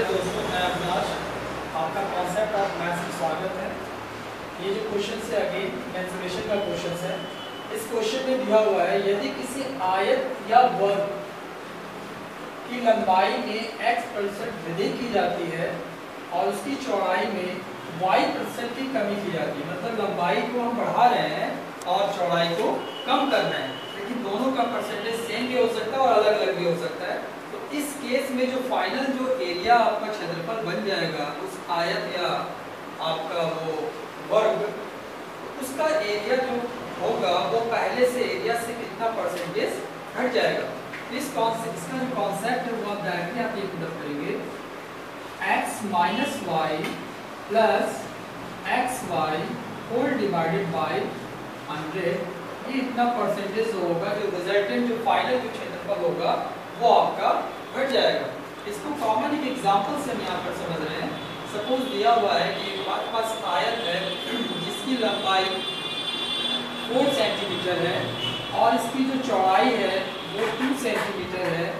दोस्तों, मैं अविनाश, आपका कॉन्सेप्ट ऑफ मैथ्स में स्वागत है। ये जो क्वेश्चन है अगेन मेंसुरेशन का क्वेश्चन है। इस क्वेश्चन में दिया हुआ है यदि किसी आयत या वर्ग की लंबाई में x% वृद्धि की जाती है और उसकी चौड़ाई में y% की कमी की जाती है, मतलब लंबाई को हम बढ़ा रहे हैं और चौड़ाई को कम कर रहे हैं, लेकिन दोनों का परसेंटेज सेम भी हो सकता है और अलग अलग भी हो सकता है। तो इस केस में जो फाइनल जो एरिया आपका क्षेत्रफल बन जाएगा उस आयत या आपका वो वर्ग, उसका एरिया जो होगा वो पहले से एरिया से कितना परसेंटेज घट जाएगा। इसका जो कॉन्सेप्ट है वो आप डायरेक्टली आप ये पुट करेंगे x minus Y plus X Y whole divided by 100, ये इतना परसेंटेज होगा, जो रिजल्टेंट जो फाइनल जो क्षेत्रफल होगा वो आपका घट जाएगा। इसको कॉमन एक एग्जांपल से हम यहाँ पर समझ रहे हैं। सपोज दिया हुआ है कि हमारे पास आयत है जिसकी लंबाई 4 सेंटीमीटर है और इसकी जो चौड़ाई है वो 2 सेंटीमीटर है।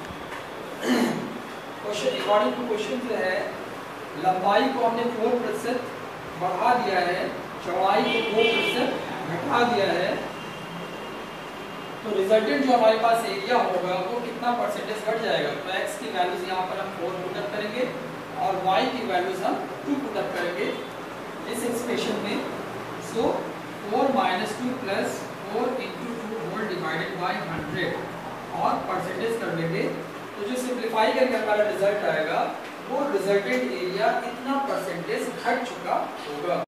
क्वेश्चन अकॉर्डिंग टू क्वेश्चन जो है लंबाई को हमने 4% बढ़ा दिया है, चौड़ाई को 2% घटा दिया है, तो रिजल्टेंट जो हमारे पास एरिया होगा वो कितना परसेंटेज घट जाएगा। तो x की वैल्यूज यहाँ पर हम 4 पुटअप करेंगे और y की वैल्यूज हम 2 पुटअप करेंगे इस एक्सप्रेशन में। So 4 minus 2 plus 4 into 2 whole divided by 100 और परसेंटेज कर देंगे, तो जो सिंप्लीफाई करके हमारा रिजल्ट आएगा वो रिजल्टेंट एरिया इतना परसेंटेज घट चुका होगा।